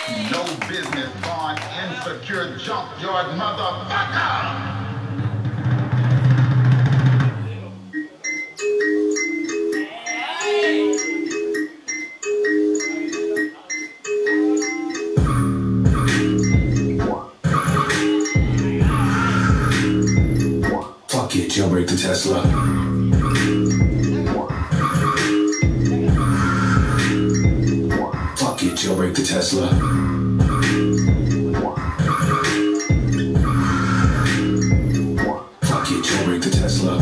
No business born insecure junkyard motherfucker! Fuck it, jailbreak the Tesla. Fuck it, jailbreak the Tesla. Fuck it, jailbreak the Tesla.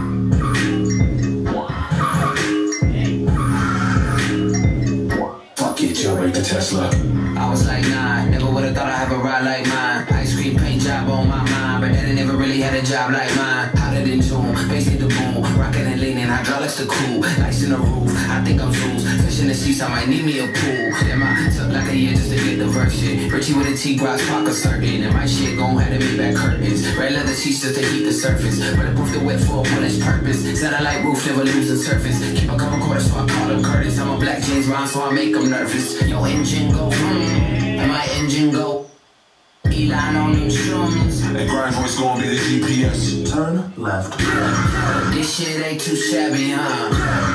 Fuck it, jailbreak the Tesla. I was like, nah, never would've thought I'd have a ride like mine. Ice cream paint job on my mind, but then I never really had a job like mine. Hotter than June, bass hit the boom, rockin' and leaning, hydraulics the cool, lights in the roof, I think I'm Zeus. Fish in the seats, I might need me a pool. Damn, I took like a year just to get the verse shit. Richie with a T-Gross, pocket certain, and my shit gon' have to be back curtains. Red leather sheets just to heat the surface, bulletproof the wet for a bullet's purpose. Satellite roof, never losing surface. Keep a couple quarters, so I call him Curtis. I'm a black James Bond, so I make them nervous. Your engine go, and my engine go. Elon on them shrooms. That grind voice gon' be the GPS. Turn left. This shit ain't too shabby, huh?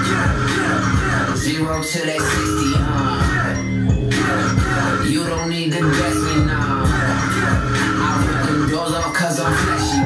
0 to that 60, huh? You don't need to guess me now. I rip them doors off cause I'm flashy.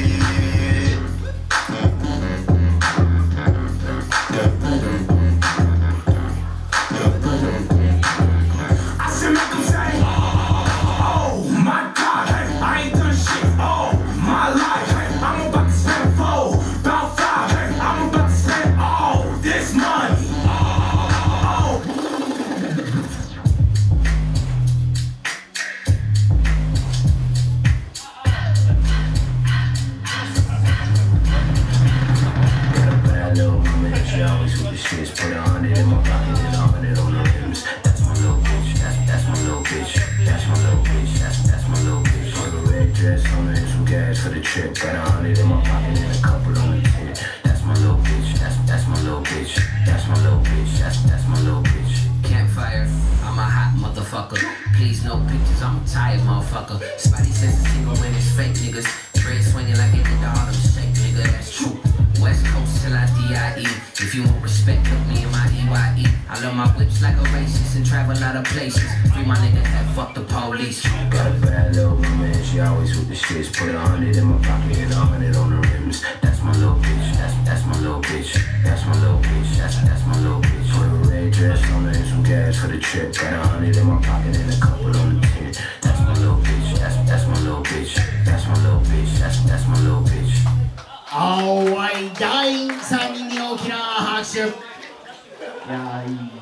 Put 100 in my pocket and 100 on the rims. That's my little bitch. That's my little bitch. That's my little bitch. That's my little bitch. Put a red dress on her and some gas for the trip. Got 100 in my pocket and a couple on the tip. That's my little bitch. That's my little bitch. That's my little bitch. That's my little bitch. Campfire, I'm a hot motherfucker. Please no pictures, I'm a tired motherfucker. Spidey says it's single when it's fake niggas. Dread swinging like it did the Harlem Shake, nigga, that's true. West Coast till I D.I.E. If you want respect, look me in my E.Y.E. I love my whips like a racist and travel a lot of places. Free my nigga that fuck the police. Got a bad little woman, she always with the shits. Put 100 in my pocket and 100 on the rims. That's my little bitch. That's my little bitch. That's my little bitch. That's my little bitch. Put a red dress on her and some gas for the trip. Got 100 in my pocket and a couple on the tip. That's my little bitch. That's my little bitch. That's my little bitch. That's my little bitch. 青い大員さんに大きな拍手。いやーいい。